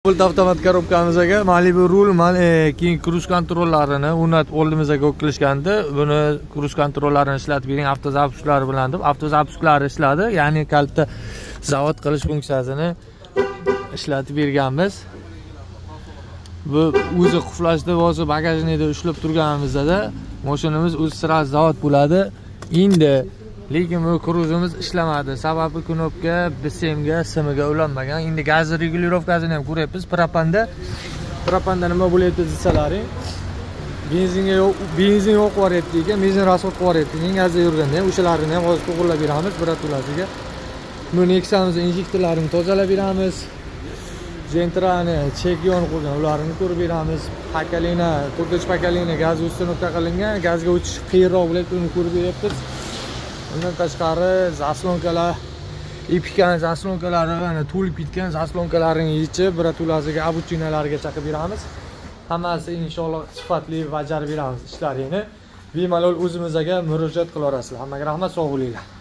Volt avtomat korobkamizga Malibu rul, keyin kruz kontrollarini oldimizga o'tkazishgandi. Buni kruz kontrollarini ishlatib bering, avtozapusklari bilan deb. Avtozapusklari ishladi, ya'ni kaltda zavod qilish funksiyasini ishlatib berganmiz. Bu o'zi quflashda bo'lsa bagajnikda ushlab turganimizda mashinamiz o'zi sira zavod bo'ladi. Endi lekin bu kruzimiz ishlamadi. Sababi knopka BSMga, SMga ulanmagan. Endi gaz regulirovkasini ham ko'ryapmiz. Propanda nima bo'lyapti desalaring. Benzin yo'q bo'lyapti ekan, benzin rasxod qilyapti. Gazda yurganda ham o'shalarini ham hozir to'g'rilab beramiz biratulasiga. Bu Nexa'miz injektorlarini tozalab beramiz. Gentrani chek yonib qo'ygan, ularni ko'rib beramiz. Pakalina, 4-pakalina gaz uстановка qilingan, gazga o'tish qiyinroq bo'ladi, uni ko'rib beryapmiz. Undan tashqari zaslonkalar, Epica'ning zaslonkalari mana to'lib ketgan zaslonkalarni yechib, biratulasiga abuchinalarga chaqib beramiz. Hammasi inshaalloh sifatli bajarib beramiz ishlarini. Bemalol o'zimizga murojaat qilaverasizlar. Hammaga rahmat, sog' bo'linglar.